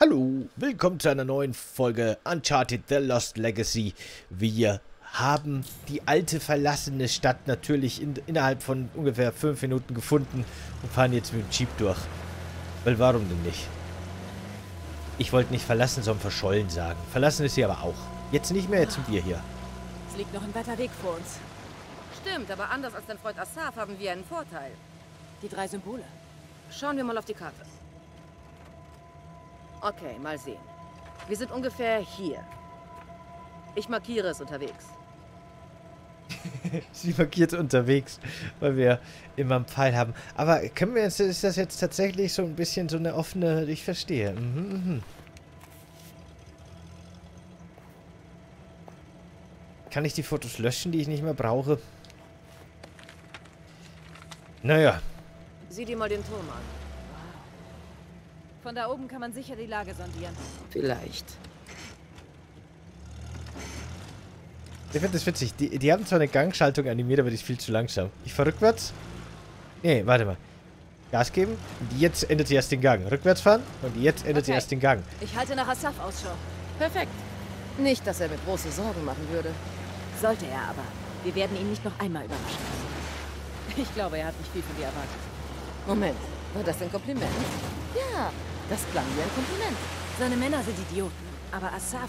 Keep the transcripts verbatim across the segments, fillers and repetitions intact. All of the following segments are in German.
Hallo, willkommen zu einer neuen Folge Uncharted The Lost Legacy. Wir haben die alte verlassene Stadt natürlich in, innerhalb von ungefähr fünf Minuten gefunden und fahren jetzt mit dem Jeep durch. Weil warum denn nicht? Ich wollte nicht verlassen, sondern verschollen sagen. Verlassen ist sie aber auch. Jetzt nicht mehr, jetzt sind wir hier. Es liegt noch ein weiter Weg vor uns. Stimmt, aber anders als dein Freund Asaf haben wir einen Vorteil. Die drei Symbole. Schauen wir mal auf die Karte. Okay, mal sehen. Wir sind ungefähr hier. Ich markiere es unterwegs. Sie markiert unterwegs, weil wir immer einen Pfeil haben. Aber können wir jetzt, ist das jetzt tatsächlich so ein bisschen so eine offene, ich verstehe. Mhm, mhm. Kann ich die Fotos löschen, die ich nicht mehr brauche? Naja. Sieh dir mal den Turm an. Von da oben kann man sicher die Lage sondieren. Vielleicht. Ich finde das witzig. Die, die haben zwar eine Gangschaltung animiert, aber die ist viel zu langsam. Ich fahr rückwärts. Nee, warte mal. Gas geben und jetzt ändert sie erst den Gang. Rückwärts fahren und jetzt ändert sie Okay. erst den Gang. Ich halte nach Asaf Ausschau. Perfekt. Nicht, dass er mir große Sorgen machen würde. Sollte er aber. Wir werden ihn nicht noch einmal überraschen. Ich glaube, er hat nicht viel von dir erwartet. Moment, war das ein Kompliment? Ja, das klang wie ein Kompliment. Seine Männer sind Idioten. Aber Asaf...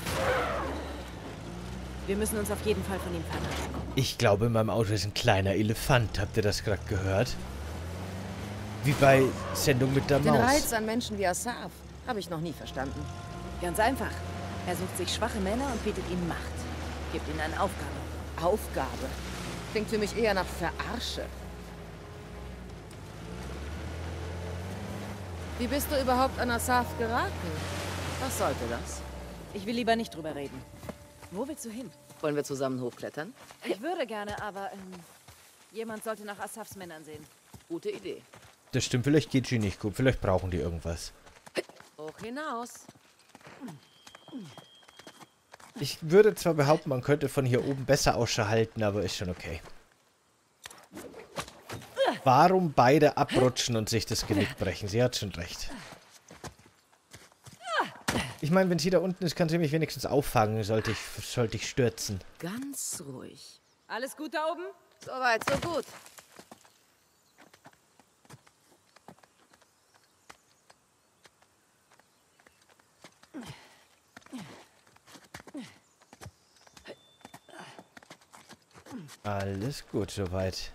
Wir müssen uns auf jeden Fall von ihm fernhalten. Ich glaube, in meinem Auto ist ein kleiner Elefant. Habt ihr das gerade gehört? Wie bei Sendung mit der Den Maus. Reiz an Menschen wie Asaf habe ich noch nie verstanden. Ganz einfach. Er sucht sich schwache Männer und bietet ihnen Macht. Gibt ihnen eine Aufgabe. Aufgabe. Klingt für mich eher nach Verarsche. Wie bist du überhaupt an Asaf geraten? Was sollte das? Ich will lieber nicht drüber reden. Wo willst du hin? Wollen wir zusammen hochklettern? Ich würde gerne, aber ähm, jemand sollte nach Asafs Männern sehen. Gute Idee. Das stimmt, vielleicht geht sie nicht gut. Vielleicht brauchen die irgendwas. Hoch hinaus. Ich würde zwar behaupten, man könnte von hier oben besser Ausschau halten, aber ist schon okay. Warum beide abrutschen und sich das Genick brechen? Sie hat schon recht. Ich meine, wenn sie da unten ist, kann sie mich wenigstens auffangen, sollte ich, sollte ich stürzen. Ganz ruhig. Alles gut da oben? Soweit, so gut. Alles gut soweit.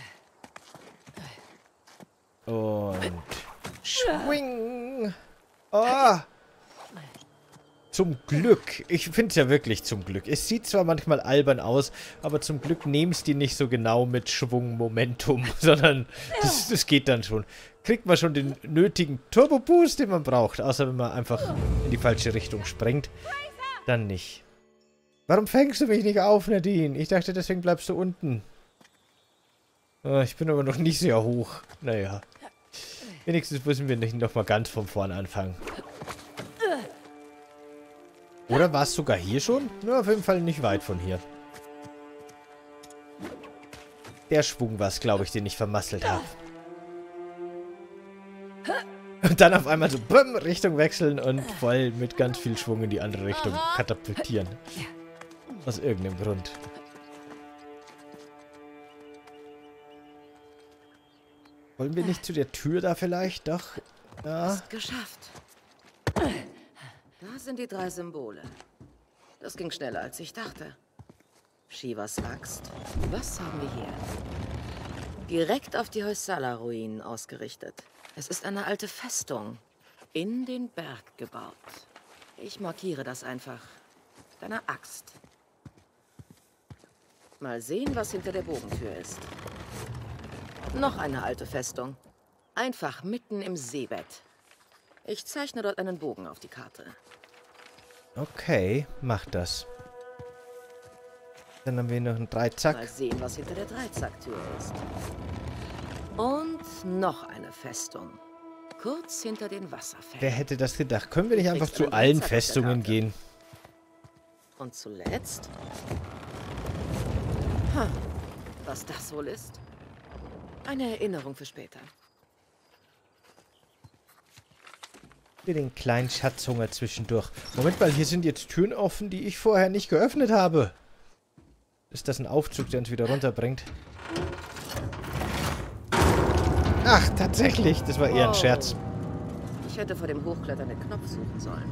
Und schwing. Oh. Zum Glück. Ich finde es ja wirklich zum Glück. Es sieht zwar manchmal albern aus, aber zum Glück nehmen es die nicht so genau mit Schwung, Momentum, sondern das, das geht dann schon. Kriegt man schon den nötigen Turbo-Boost, den man braucht. Außer wenn man einfach in die falsche Richtung sprengt. Dann nicht. Warum fängst du mich nicht auf, Nadine? Ich dachte, deswegen bleibst du unten. Oh, ich bin aber noch nicht sehr hoch. Naja. Wenigstens müssen wir nicht nochmal ganz von vorn anfangen. Oder war es sogar hier schon? Nur auf jeden Fall nicht weit von hier. Der Schwung war es, glaube ich, den ich vermasselt habe. Und dann auf einmal so bumm, Richtung wechseln und voll mit ganz viel Schwung in die andere Richtung katapultieren. Aus irgendeinem Grund. Wollen wir nicht zu der Tür da vielleicht? Doch. Ja. Ist geschafft. Da sind die drei Symbole. Das ging schneller, als ich dachte. Shivas Axt. Was haben wir hier? Direkt auf die Hoysala-Ruinen ausgerichtet. Es ist eine alte Festung. In den Berg gebaut. Ich markiere das einfach. Mit einer Axt. Mal sehen, was hinter der Bogentür ist. Noch eine alte Festung. Einfach mitten im Seebett. Ich zeichne dort einen Bogen auf die Karte. Okay, mach das. Dann haben wir noch einen Dreizack. Mal sehen, was hinter der Dreizacktür ist. Und noch eine Festung. Kurz hinter den Wasserfällen. Wer hätte das gedacht? Können wir nicht einfach Kriegst zu einen allen Dreizack auf der Festungen Karte. gehen? Und zuletzt... Ha, was das wohl ist? Eine Erinnerung für später. Für den kleinen Schatzhunger zwischendurch. Moment mal, hier sind jetzt Türen offen, die ich vorher nicht geöffnet habe. Ist das ein Aufzug, der uns wieder runterbringt? Ach, tatsächlich. Das war eher ein Wow. Scherz. Ich hätte vor dem Hochklettern den Knopf suchen sollen.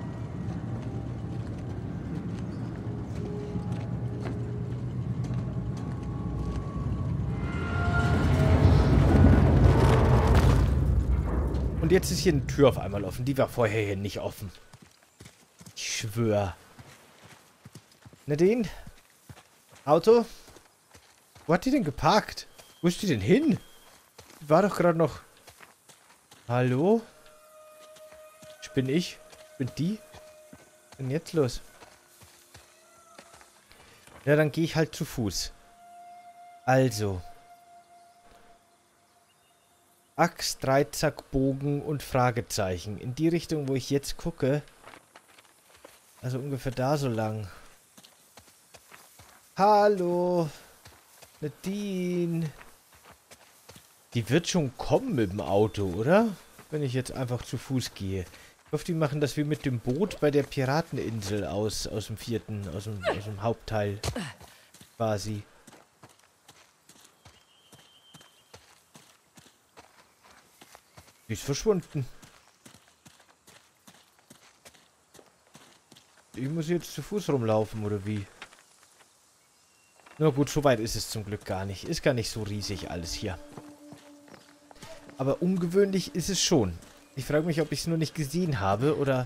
Und jetzt ist hier eine Tür auf einmal offen. Die war vorher hier nicht offen. Ich schwöre. Nadine? Auto? Wo hat die denn geparkt? Wo ist die denn hin? Die war doch gerade noch... Hallo? Ich bin ich? Bin die? Was ist denn jetzt los? Ja, dann gehe ich halt zu Fuß. Also... Axt, Dreizack, Bogen und Fragezeichen. In die Richtung, wo ich jetzt gucke. Also ungefähr da so lang. Hallo. Nadine. Die wird schon kommen mit dem Auto, oder? Wenn ich jetzt einfach zu Fuß gehe. Ich hoffe, die machen das wie mit dem Boot bei der Pirateninsel aus, aus dem vierten, aus dem, aus dem Hauptteil. Quasi. Die ist verschwunden. Ich muss jetzt zu Fuß rumlaufen, oder wie? Na gut, so weit ist es zum Glück gar nicht. Ist gar nicht so riesig alles hier. Aber ungewöhnlich ist es schon. Ich frage mich, ob ich es nur nicht gesehen habe, oder...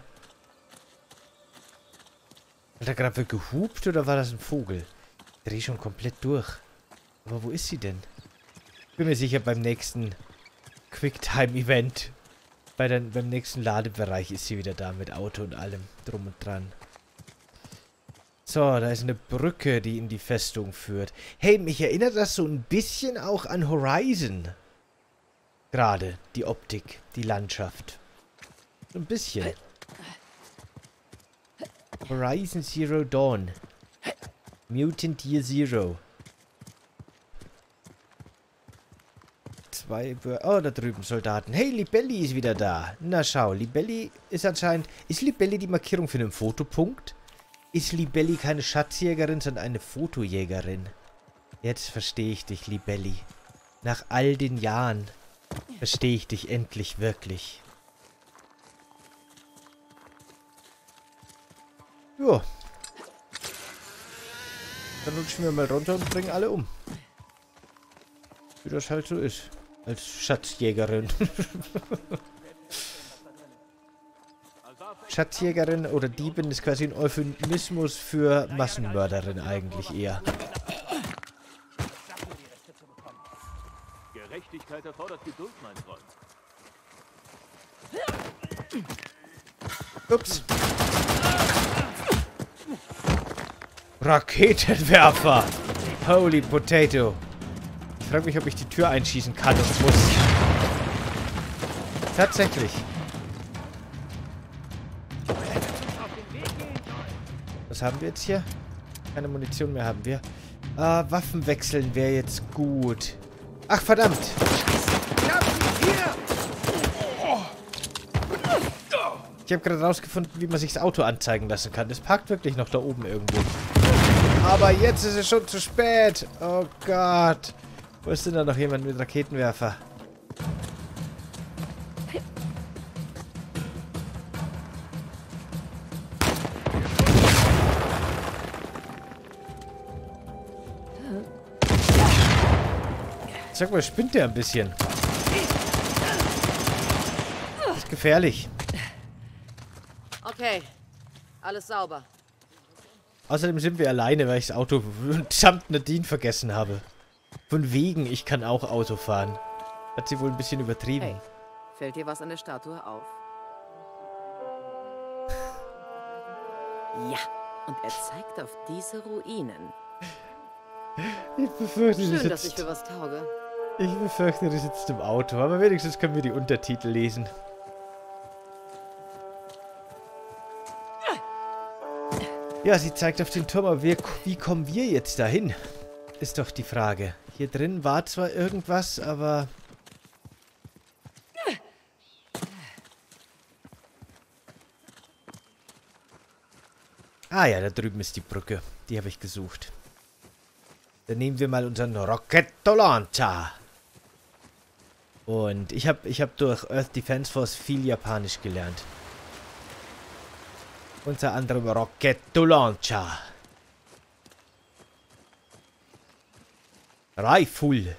Hat er gerade gehupt, oder war das ein Vogel? Ich drehe schon komplett durch. Aber wo ist sie denn? Ich bin mir sicher, beim nächsten... Quicktime-Event. Bei den, beim nächsten Ladebereich ist sie wieder da mit Auto und allem drum und dran. So, da ist eine Brücke, die in die Festung führt. Hey, mich erinnert das so ein bisschen auch an Horizon. Gerade die Optik, die Landschaft. So ein bisschen. Horizon Zero Dawn. Mutant Year Zero. Zwei Bör oh, da drüben Soldaten. Hey, Libelli ist wieder da. Na schau, Libelli ist anscheinend... Ist Libelli die Markierung für einen Fotopunkt? Ist Libelli keine Schatzjägerin, sondern eine Fotojägerin? Jetzt verstehe ich dich, Libelli. Nach all den Jahren verstehe ich dich endlich wirklich. Jo. Dann rutschen wir mal runter und bringen alle um. Wie das halt so ist. Als Schatzjägerin. Schatzjägerin oder Diebin ist quasi ein Euphemismus für Massenmörderin eigentlich eher. Gerechtigkeit erfordert Geduld, mein Freund. Ups. Raketenwerfer. Holy Potato. Ich frage mich, ob ich die Tür einschießen kann und muss. Tatsächlich. Was haben wir jetzt hier? Keine Munition mehr haben wir. Ah, Waffen wechseln wäre jetzt gut. Ach, verdammt. Ich habe gerade rausgefunden, wie man sich das Auto anzeigen lassen kann. Das parkt wirklich noch da oben irgendwo. Aber jetzt ist es schon zu spät. Oh Gott. Wo ist denn da noch jemand mit Raketenwerfer? Sag mal, spinnt der ein bisschen? Das ist gefährlich. Okay, alles sauber. Außerdem sind wir alleine, weil ich das Auto samt Nadine vergessen habe. Von wegen, ich kann auch Auto fahren. Hat sie wohl ein bisschen übertrieben. Hey, fällt dir was an der Statue auf? Ja, und er zeigt auf diese Ruinen. Ich befürchte, Schön, die dass ich sitzt, für was tauge. ich befürchte, die sitzt im Auto. Aber wenigstens können wir die Untertitel lesen. Ja, sie zeigt auf den Turm, aber wir, wie kommen wir jetzt dahin? Ist doch die Frage. Hier drin war zwar irgendwas, aber... Ah ja, da drüben ist die Brücke. Die habe ich gesucht. Dann nehmen wir mal unseren Rocketto Launcher. Und ich habe ich hab durch Earth Defense Force viel Japanisch gelernt. Unter anderem Rocketto Launcher. Rifle.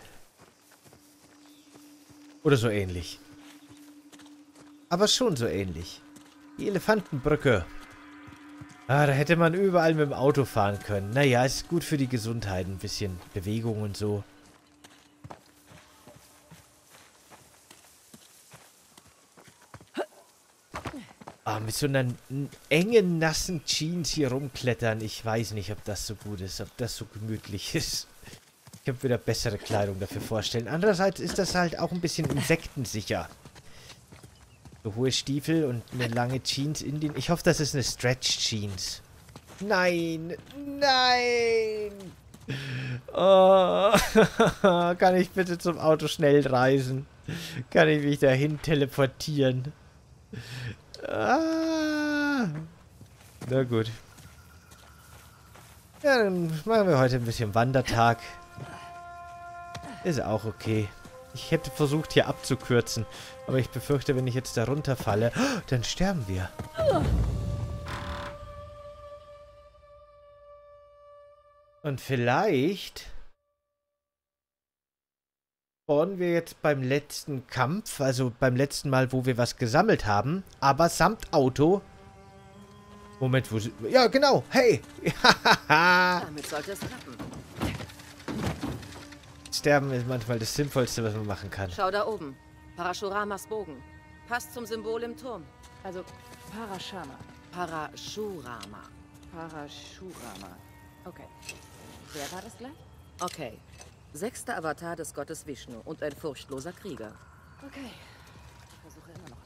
Oder so ähnlich. Aber schon so ähnlich. Die Elefantenbrücke. Ah, da hätte man überall mit dem Auto fahren können. Naja, ist gut für die Gesundheit. Ein bisschen Bewegung und so. Ah, mit so einer engen, nassen Jeans hier rumklettern. Ich weiß nicht, ob das so gut ist. Ob das so gemütlich ist. Ich habe wieder bessere Kleidung dafür vorstellen. Andererseits ist das halt auch ein bisschen insektensicher. So hohe Stiefel und eine lange Jeans in den... Ich hoffe, das ist eine Stretch-Jeans. Nein! Nein! Oh. Kann ich bitte zum Auto schnell reisen? Kann ich mich dahin teleportieren? Ah. Na gut. Ja, dann machen wir heute ein bisschen Wandertag. Ist auch okay. Ich hätte versucht, hier abzukürzen. Aber ich befürchte, wenn ich jetzt da runterfalle, dann sterben wir. Und vielleicht spawnen wir jetzt beim letzten Kampf, also beim letzten Mal, wo wir was gesammelt haben, aber samt Auto. Moment, wo sind wir? Ja, genau. Hey. Damit sollte es klappen. Sterben ist manchmal das Sinnvollste, was man machen kann. Schau da oben. Parashuramas Bogen. Passt zum Symbol im Turm. Also, Parashama. Parashurama. Parashurama. Okay. Wer war das gleich? Okay. Sechster Avatar des Gottes Vishnu und ein furchtloser Krieger. Okay. Ich versuche immer noch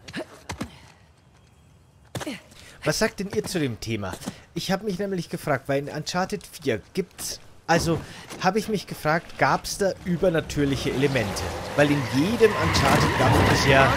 alles. Was sagt denn ihr zu dem Thema? Ich habe mich nämlich gefragt, weil in Uncharted vier gibt's... Also, habe ich mich gefragt, gab es da übernatürliche Elemente? Weil in jedem Uncharted gab es bisher...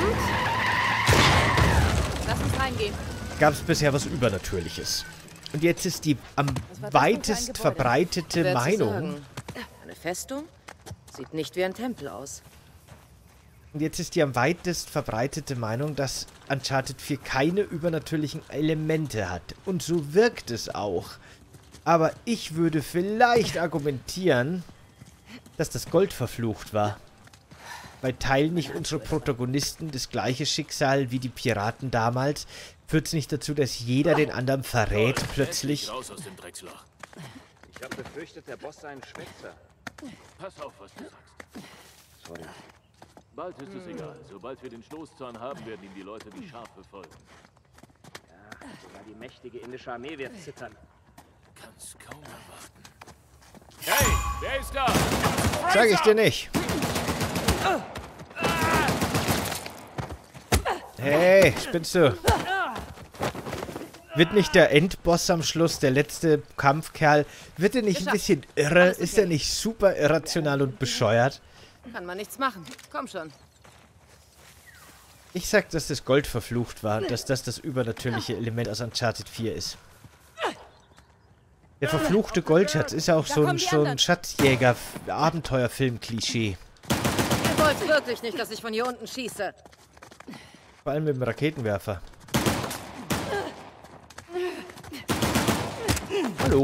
Lass uns reingehen. Gab es bisher was Übernatürliches. Und jetzt ist die am weitest verbreitete Schwer zu Meinung... sagen. Eine Festung? Sieht nicht wie ein Tempel aus. Und jetzt ist die am weitest verbreitete Meinung, dass Uncharted vier keine übernatürlichen Elemente hat. Und so wirkt es auch. Aber ich würde vielleicht argumentieren, dass das Gold verflucht war. Weil teilen nicht unsere Protagonisten das gleiche Schicksal wie die Piraten damals? Führt es nicht dazu, dass jeder den anderen verrät plötzlich? Raus aus dem Drecksloch. Ich habe befürchtet, der Boss sei ein Schwätzer. Pass auf, was du sagst. Sorry. Bald ist es egal. Sobald wir den Stoßzahn haben, werden ihm die Leute wie Schafe folgen. Ja, sogar die mächtige indische Armee wird zittern. Kann's kaum erwarten. Hey, wer ist da? Sag ich dir nicht. Hey, spinnst du? Wird nicht der Endboss am Schluss, der letzte Kampfkerl, wird er nicht ein bisschen irre? Ist er nicht super irrational und bescheuert? Kann man nichts machen. Komm schon. Ich sag, dass das Gold verflucht war, dass das das übernatürliche Element aus Uncharted vier ist. Der verfluchte Goldschatz ist ja auch so ein, so ein Schatzjäger-Abenteuerfilm-Klischee. Ihr wollt wirklich nicht, dass ich von hier unten schieße. Vor allem mit dem Raketenwerfer. Hallo.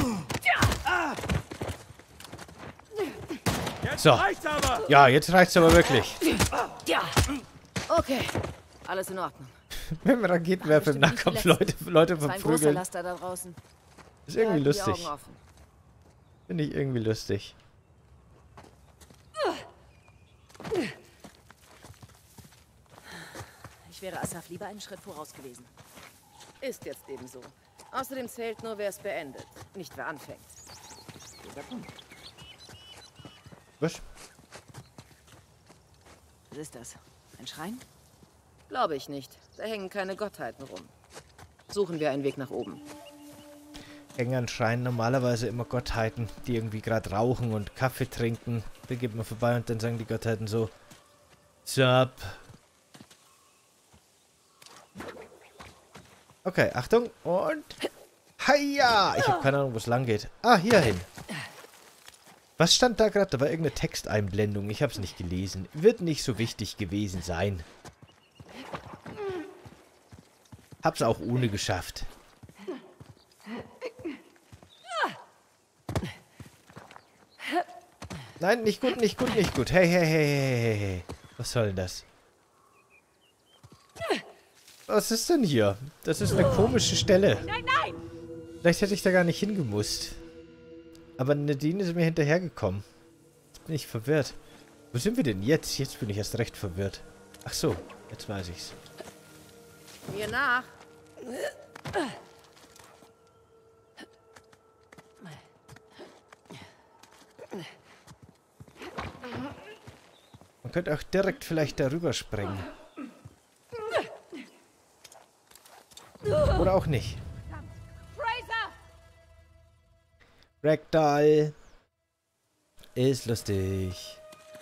So. Ja, jetzt reicht's aber wirklich. Okay, alles in Ordnung. Mit dem Raketenwerfer im Nahkampf Leute, Leute Das ist ein großer verprügeln. Laster da draußen. Ist irgendwie Halten die lustig. Augen offen. Finde ich irgendwie lustig. Ich wäre Asaf lieber einen Schritt voraus gewesen. Ist jetzt ebenso. Außerdem zählt nur, wer es beendet, nicht wer anfängt. Was? Was ist das? Ein Schrein? Glaube ich nicht. Da hängen keine Gottheiten rum. Suchen wir einen Weg nach oben. Hängen an Schreien normalerweise immer Gottheiten, die irgendwie gerade rauchen und Kaffee trinken. Da geht man vorbei und dann sagen die Gottheiten so: Sup. Okay, Achtung und Heia! Ich habe keine Ahnung, wo es lang geht. Ah, hier hin. Was stand da gerade? Da war irgendeine Texteinblendung. Ich habe es nicht gelesen. Wird nicht so wichtig gewesen sein. Hab's auch ohne geschafft. Nein, nicht gut, nicht gut, nicht gut. Hey, hey, hey, hey, hey, hey. Was soll denn das? Was ist denn hier? Das ist eine komische Stelle. Nein, nein! Vielleicht hätte ich da gar nicht hingemusst. Aber Nadine ist mir hinterhergekommen. Jetzt bin ich verwirrt. Wo sind wir denn jetzt? Jetzt bin ich erst recht verwirrt. Ach so, jetzt weiß ich's. Mir nach. Man könnte auch direkt vielleicht darüber springen. Oder auch nicht. Fraser! Ragdoll. Ist lustig.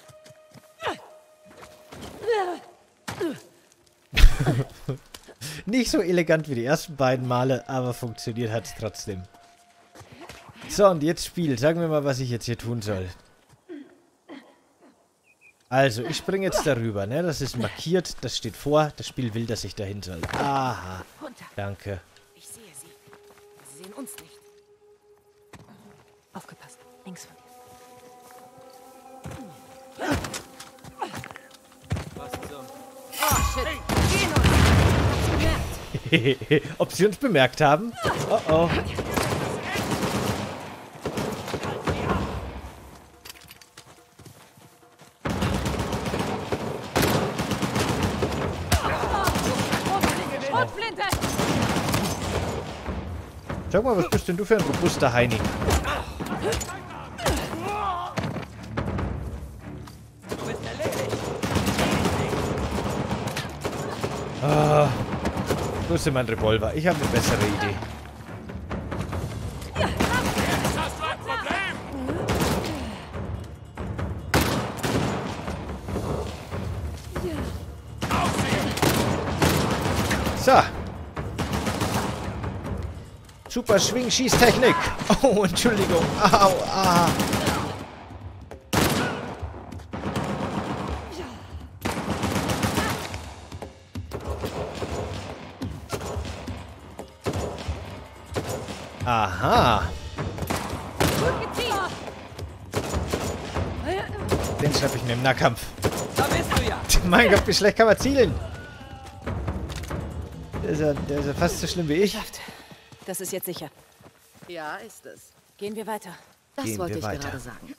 Nicht so elegant wie die ersten beiden Male, aber funktioniert hat es trotzdem. So, und jetzt Spiel. Sagen wir mal, was ich jetzt hier tun soll. Also, ich springe jetzt darüber, ne? Das ist markiert, das steht vor. Das Spiel will, dass ich dahin soll. Aha. Danke. Ich sehe sie. Sie sehen uns nicht. Aufgepasst. Links von dir. Oh, shit. Gehen uns. Bemerkt. Ob sie uns bemerkt haben? Oh, oh. Sag mal, was bist denn du für ein robuster Heini? Ah, wo ist denn mein Revolver? Ich habe eine bessere Idee. So. Super Schwing-Schießtechnik. Oh, Entschuldigung. Au, ah. Aha. Den schnapp ich mir im Nahkampf. Da bist du ja. Mein Gott, wie schlecht kann man zielen? Der ist ja, der ist ja fast so schlimm wie ich. Das ist jetzt sicher. Ja, ist es. Gehen wir weiter. Das Gehen wollte wir ich weiter. gerade sagen.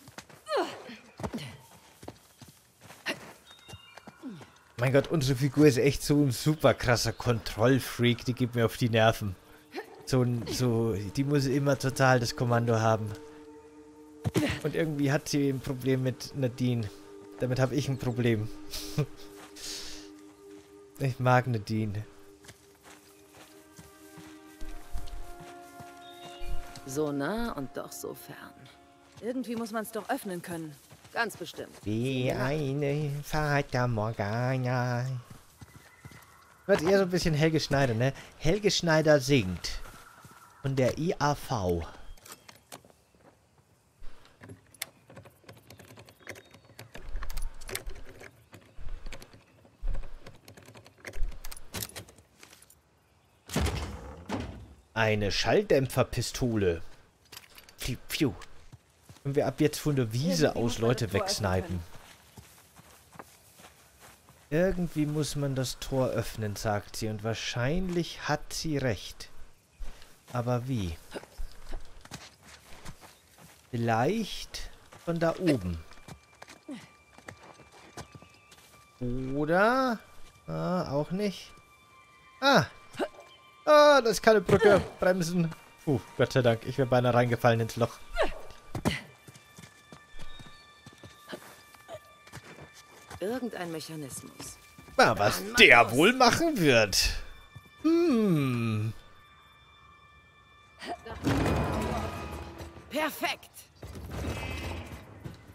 Mein Gott, unsere Figur ist echt so ein super krasser Kontrollfreak. Die geht mir auf die Nerven. So ein, so, die muss immer total das Kommando haben. Und irgendwie hat sie ein Problem mit Nadine. Damit habe ich ein Problem. Ich mag Nadine. So nah und doch so fern. Irgendwie muss man es doch öffnen können. Ganz bestimmt. Wie eine Fata Morgana. Wird eher so ein bisschen Helge Schneider, ne? Helge Schneider singt. Von der I A V. Eine Schalldämpferpistole. Pfiuh, pfiuh. Können wir ab jetzt von der Wiese aus Leute wegsnipen. Irgendwie muss man das Tor öffnen, sagt sie. Und wahrscheinlich hat sie recht. Aber wie? Vielleicht von da oben. Oder? Ah, auch nicht. Ah! Ah, das ist keine Brücke. Bremsen. Puh, Gott sei Dank. Ich wäre beinahe reingefallen ins Loch. Irgendein Mechanismus. Na, was der wohl machen wird. Hm. Perfekt.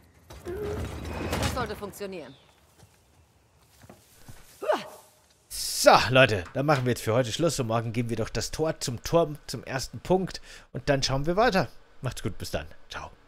Das sollte funktionieren. So, Leute, dann machen wir jetzt für heute Schluss und morgen geben wir doch das Tor zum Turm, zum ersten Punkt und dann schauen wir weiter. Macht's gut, bis dann. Ciao.